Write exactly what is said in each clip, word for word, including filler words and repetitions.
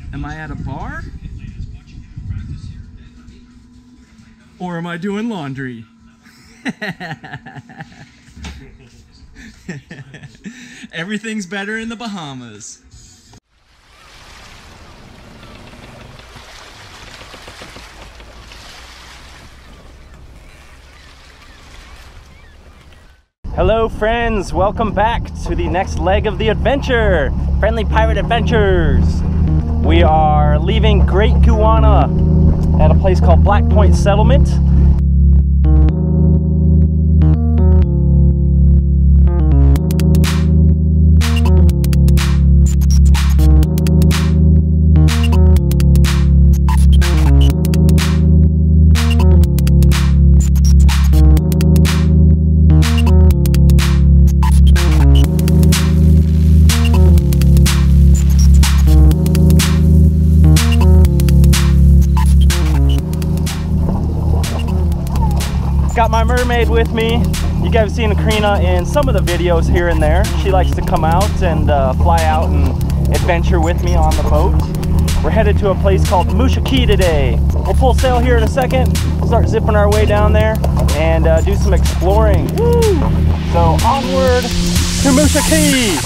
Am I at a bar? Or am I doing laundry? Everything's better in the Bahamas. Hello friends, welcome back to the next leg of the adventure, Friendly Pirate Adventures. We are leaving Great Guyana at a place called Black Point Settlement. Got my mermaid with me. You guys have seen Karina in some of the videos here and there. She likes to come out and uh, fly out and adventure with me on the boat. We're headed to a place called Musha Cay today. We'll full sail here in a second, start zipping our way down there and uh, do some exploring. Woo! So onward to Musha Cay.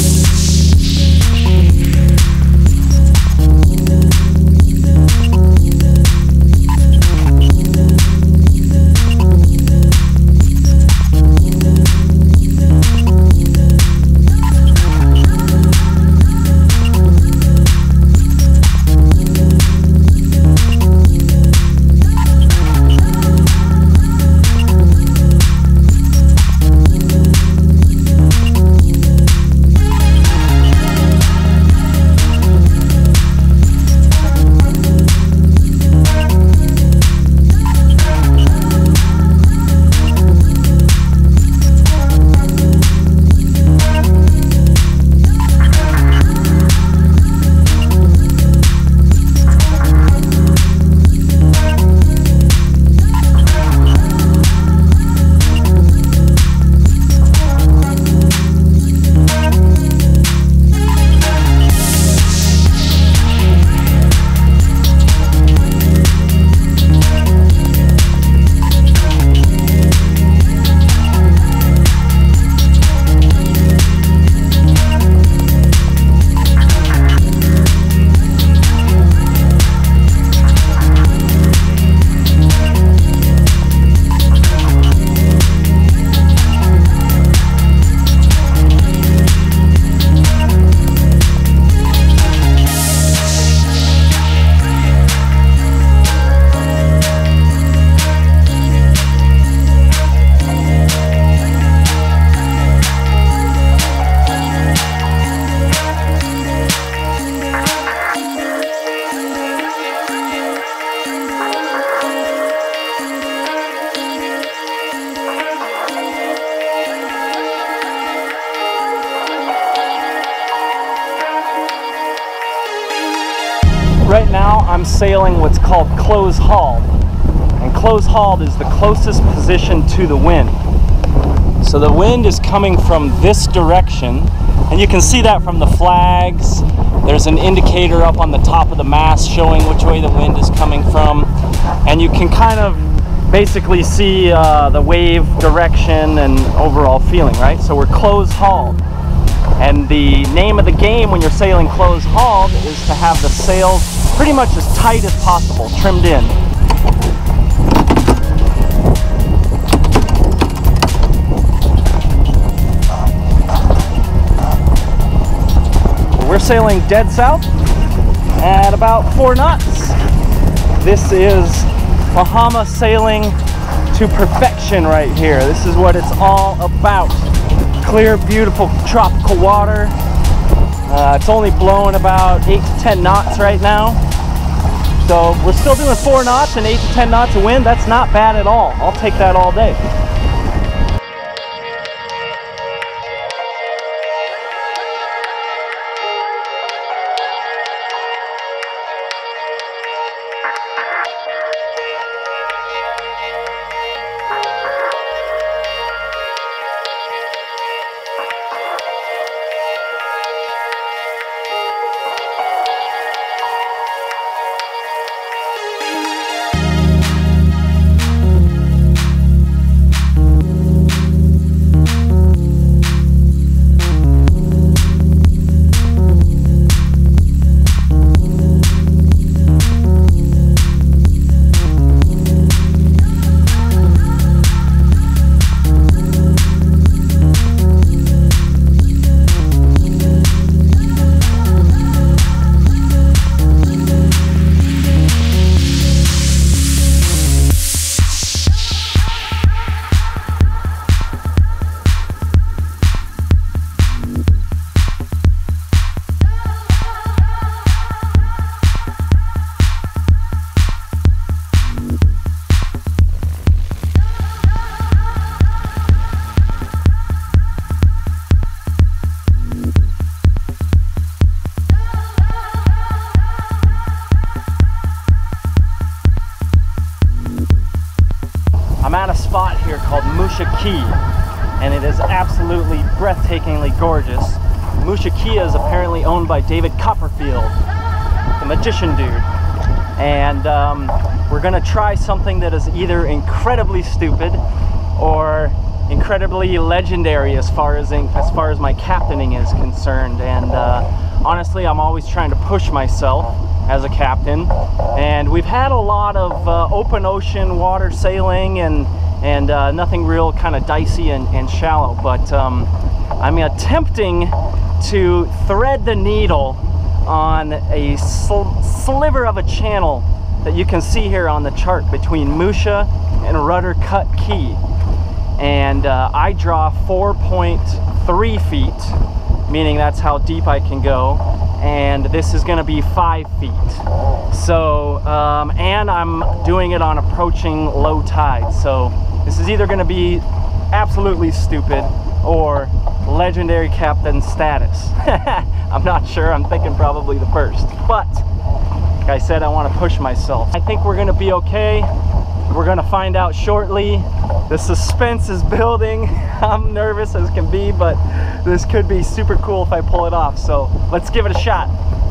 Right now I'm sailing what's called close hauled, and close hauled is the closest position to the wind. So the wind is coming from this direction, and you can see that from the flags. There's an indicator up on the top of the mast showing which way the wind is coming from, and you can kind of basically see uh, the wave direction and overall feeling, right? So we're close hauled. And the name of the game when you're sailing close hauled is to have the sails pretty much as tight as possible, trimmed in. We're sailing dead south at about four knots. This is Bahama sailing to perfection right here. This is what it's all about. Clear, beautiful tropical water. Uh, it's only blowing about eight to ten knots right now. So we're still doing four knots and eight to ten knots of wind. That's not bad at all. I'll take that all day. Cay, and it is absolutely breathtakingly gorgeous. Musha Cay is apparently owned by David Copperfield, the magician dude. And um, we're gonna try something that is either incredibly stupid or incredibly legendary as far as in, as far as my captaining is concerned. And uh, honestly, I'm always trying to push myself as a captain. And we've had a lot of uh, open ocean water sailing and and uh, nothing real kind of dicey and, and shallow. But um, I'm attempting to thread the needle on a sl sliver of a channel that you can see here on the chart between Musha and Rudder Cut Cay. And uh, I draw four point three feet, meaning that's how deep I can go, and this is going to be five feet. So, um, and I'm doing it on approaching low tide, so this is either going to be absolutely stupid or legendary captain status. I'm not sure. I'm thinking probably the first, but like I said, I want to push myself. I think we're going to be okay. We're going to find out shortly. The suspense is building. I'm nervous as can be, but this could be super cool if I pull it off. So let's give it a shot.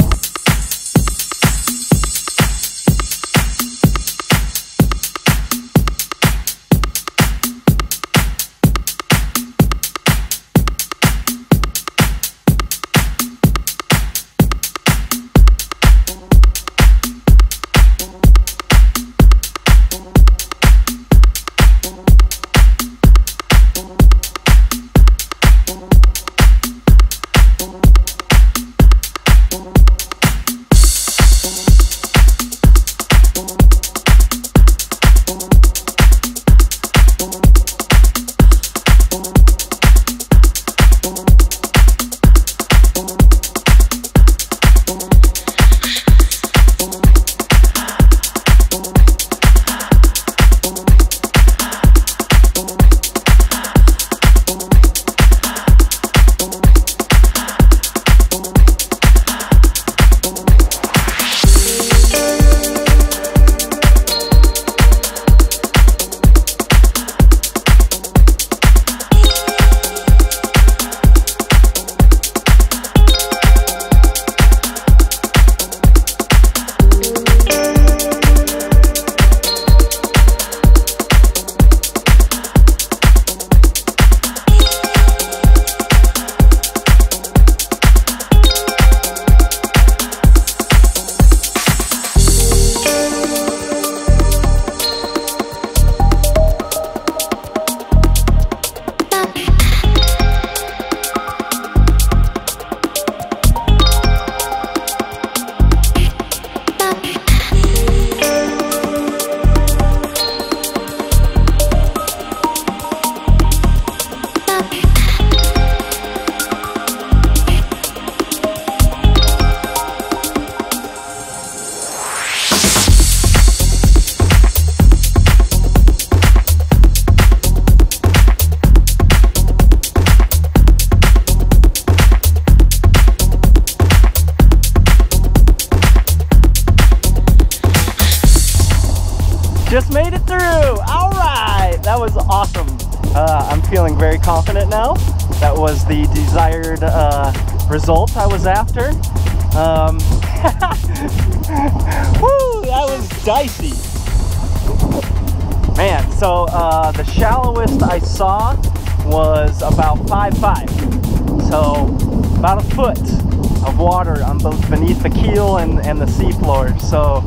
Just made it through. All right, that was awesome. Uh, I'm feeling very confident now. That was the desired uh, result I was after. Um, woo, that was dicey. Man, so uh, the shallowest I saw was about five five. So about a foot of water on both beneath the keel and, and the seafloor. So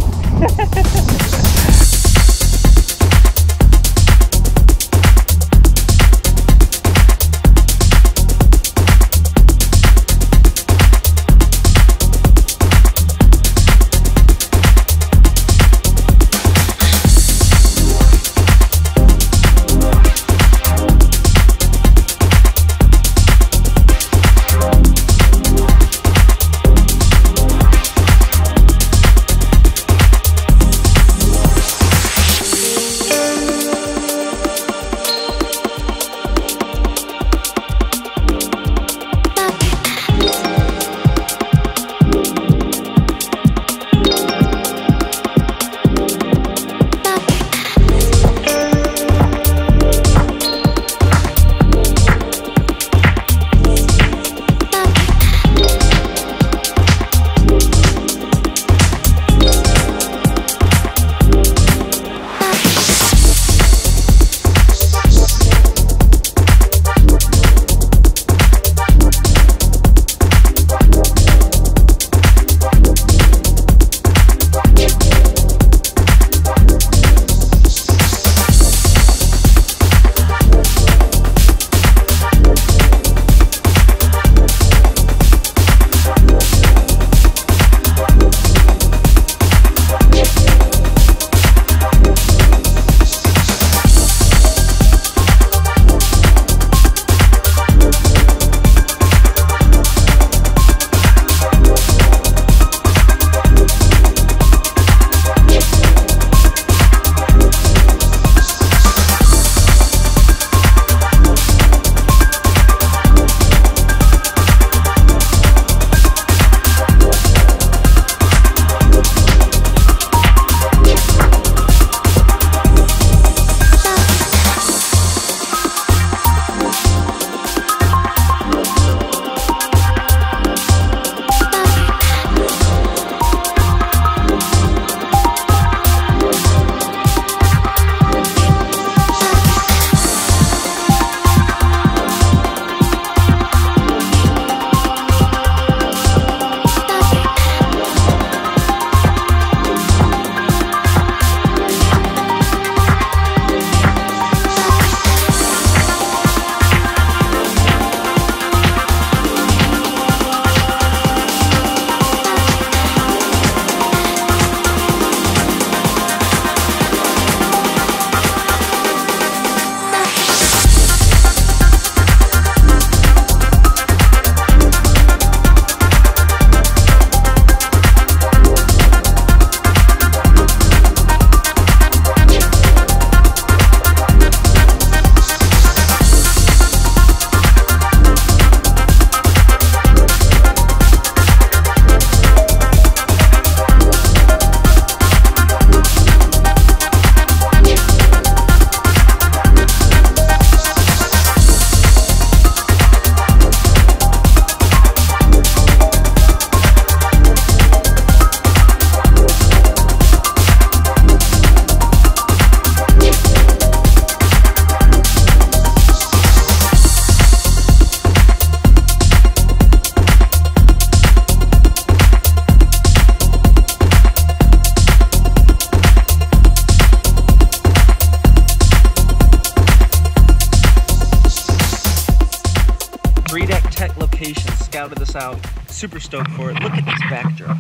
scouted this out. Super stoked for it. Look at this backdrop.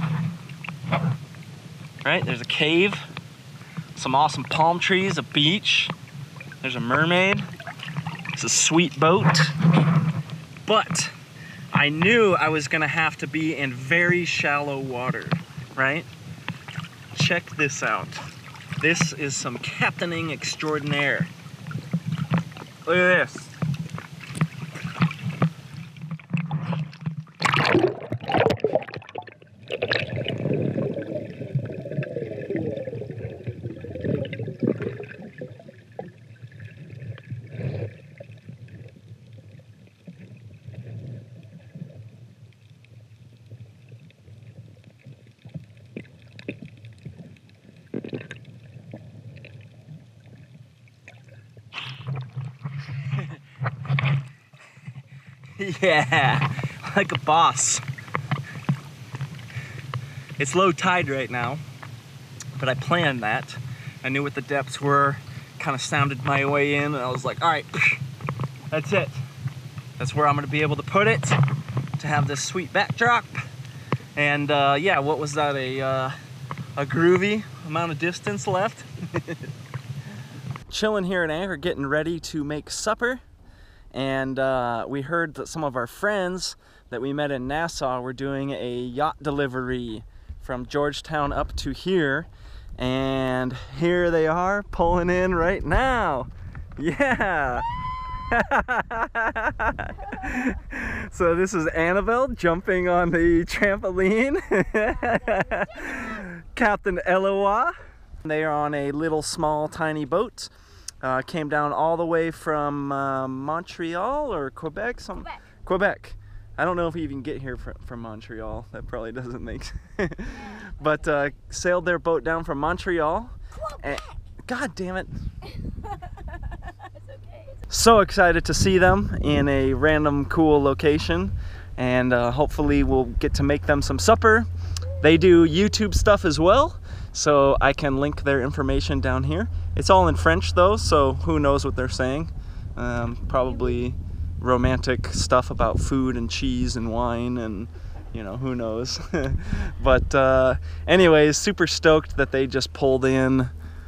Right, there's a cave, some awesome palm trees, a beach. There's a mermaid. It's a sweet boat. But I knew I was gonna have to be in very shallow water, right? Check this out. This is some captaining extraordinaire. Look at this. Yeah, like a boss. It's low tide right now, but I planned that. I knew what the depths were, kind of sounded my way in, and I was like, all right, that's it. That's where I'm gonna be able to put it, to have this sweet backdrop. And uh, yeah, what was that, a, uh, a groovy amount of distance left? Chilling here at Anchor, getting ready to make supper. And uh, we heard that some of our friends that we met in Nassau were doing a yacht delivery from Georgetown up to here. And here they are pulling in right now. Yeah! So this is Annabelle jumping on the trampoline. Captain Eloah. They are on a little small tiny boat. Uh, came down all the way from uh, Montreal or Quebec? Some, Quebec. Quebec. I don't know if we even get here from, from Montreal. That probably doesn't make sense. But uh, sailed their boat down from Montreal. And, God damn it. It's okay. So excited to see them in a random cool location. And uh, hopefully we'll get to make them some supper. They do YouTube stuff as well, so I can link their information down here. It's all in French though, so who knows what they're saying. Um, probably romantic stuff about food and cheese and wine and, you know, who knows. But uh, anyways, super stoked that they just pulled in.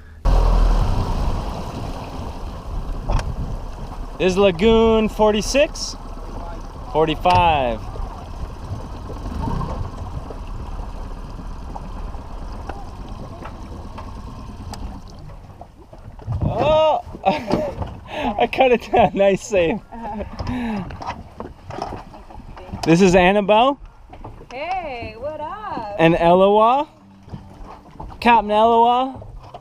Is Lagoon forty-six? forty-five. Oh! I cut it down. Nice save. This is Annabelle. Hey, what up? And Eloah. Captain Eloah.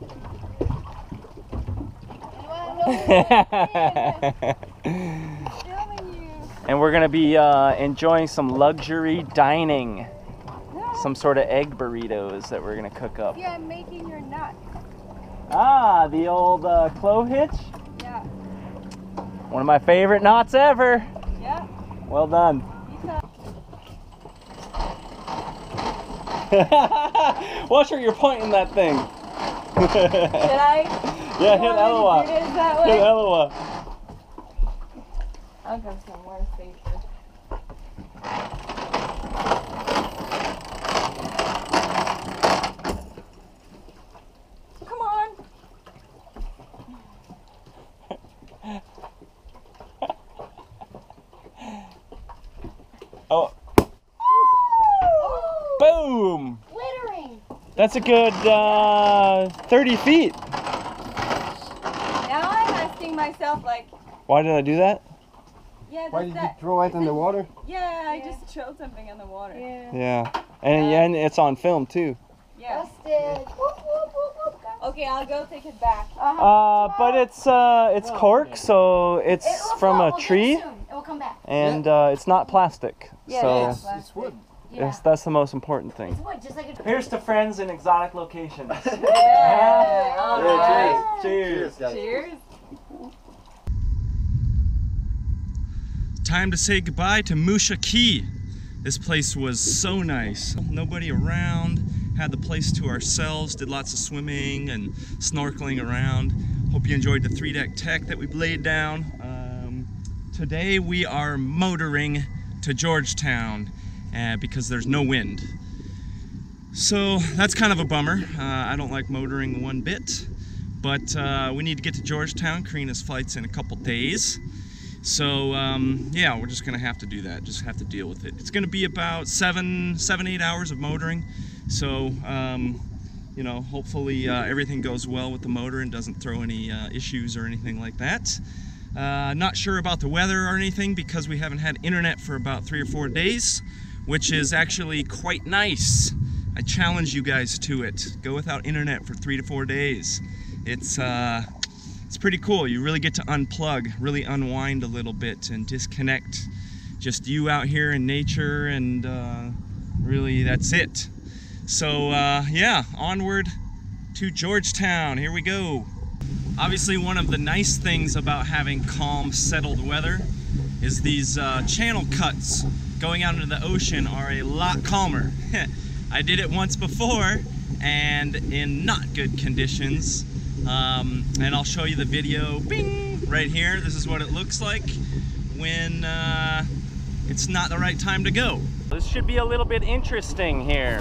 And we're gonna be uh, enjoying some luxury dining. Some sort of egg burritos that we're gonna cook up. Yeah, I'm making your nut. Ah, the old uh, clove hitch. Yeah. One of my favorite knots ever. Yeah. Well done. Watch where you're pointing that thing. Should I? Yeah, hit Eloah. Hit Eloah. I'll go somewhere safer. Come on. Oh. Boom! Glittering. That's a good uh, thirty feet. Now I'm asking myself, like, Why did I do that? yeah, Why that's did you that. throw it in the water? Yeah, I just throw something in the water. Yeah. Yeah. And, yeah, and it's on film too. Yeah. Busted. Okay, I'll go take it back. Uh, but it's uh, it's cork, so it's It will from fall. a We'll get tree, it soon. It will come back. and uh, it's not plastic. Yeah, So It's, it's wood. Yeah. it's, that's the most important thing. It's wood, just like a. Here's to friends in exotic locations. Yeah. All Yeah, right. Cheers. guys. Cheers. Time to say goodbye to Musha Cay. This place was so nice. Nobody around, had the place to ourselves, did lots of swimming and snorkeling around. Hope you enjoyed the three deck tech that we laid down. Um, today we are motoring to Georgetown uh, because there's no wind. So that's kind of a bummer. Uh, I don't like motoring one bit, but uh, we need to get to Georgetown. Karina's flight's in a couple days. So um, yeah, we're just gonna have to do that. Just have to deal with it. It's gonna be about seven, seven, eight hours of motoring. So um, you know, hopefully uh, everything goes well with the motor and doesn't throw any uh, issues or anything like that. Uh, not sure about the weather or anything because we haven't had internet for about three or four days, which is actually quite nice. I challenge you guys to it. Go without internet for three to four days. It's uh, it's pretty cool. You really get to unplug, really unwind a little bit and disconnect. Just you out here in nature, and uh, really that's it. So uh, yeah, onward to Georgetown. Here we go. Obviously, one of the nice things about having calm, settled weather is these uh, channel cuts going out into the ocean are a lot calmer. I did it once before and in not good conditions, um, and I'll show you the video, bing, right here. This is what it looks like when uh, it's not the right time to go. This should be a little bit interesting here.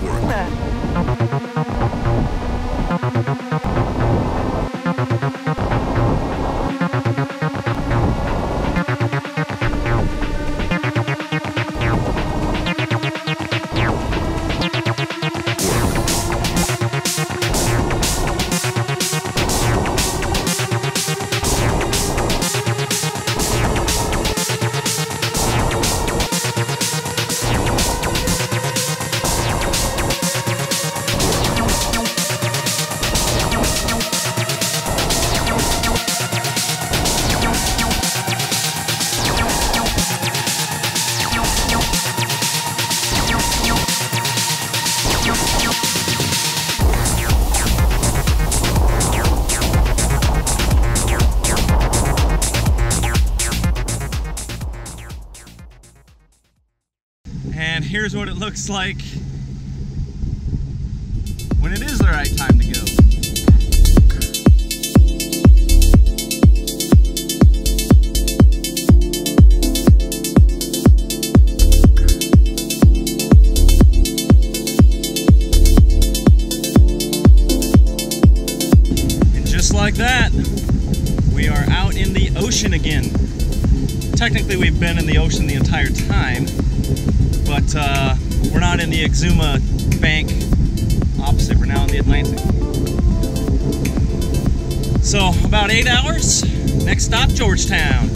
And here's what it looks like when it is the right time to go. And just like that, we are out in the ocean again. Technically, we've been in the ocean the entire time, but uh, we're not in the Exuma bank opposite, we're now in the Atlantic. So about eight hours, next stop, Georgetown.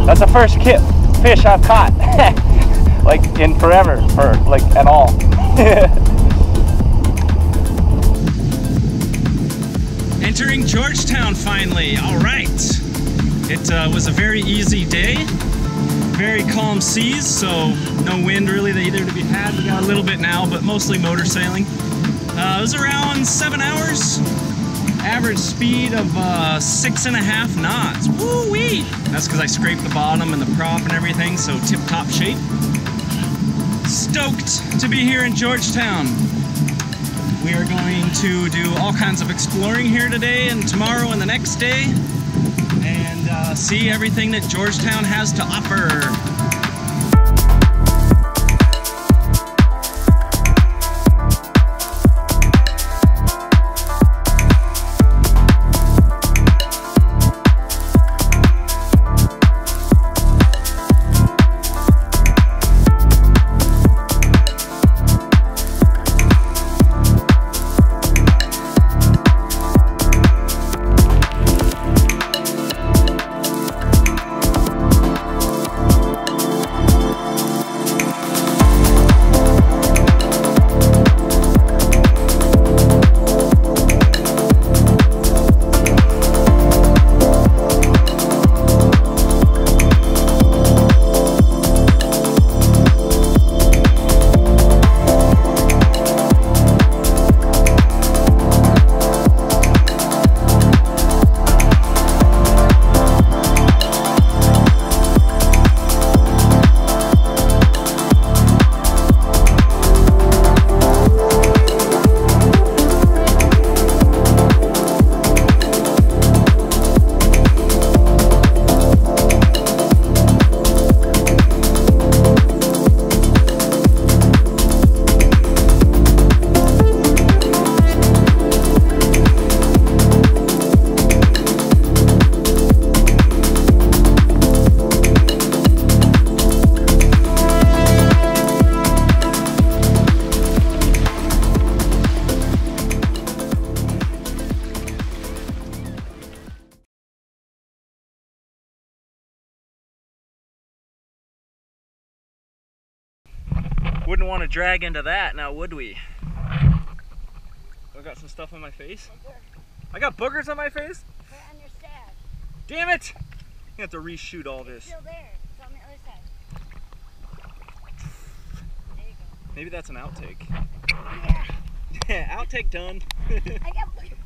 That's the first kip fish I've caught, like in forever, or like at all. Entering Georgetown finally. All right. It uh, was a very easy day. Very calm seas, so no wind really either to be had. We got a little bit now, but mostly motor sailing. Uh, it was around seven hours. Average speed of uh, six and a half knots. Woo-wee! That's because I scraped the bottom and the prop and everything, so tip-top shape. Stoked to be here in Georgetown. We are going to do all kinds of exploring here today and tomorrow and the next day, and uh, see everything that Georgetown has to offer. Wouldn't want to drag into that now, would we? I got some stuff on my face. I got boogers on my face? Right on your staff. Damn it! You have to reshoot all this. It's still there. It's on the other side. There you go. Maybe that's an outtake. Yeah. Yeah, outtake done. I got boogers.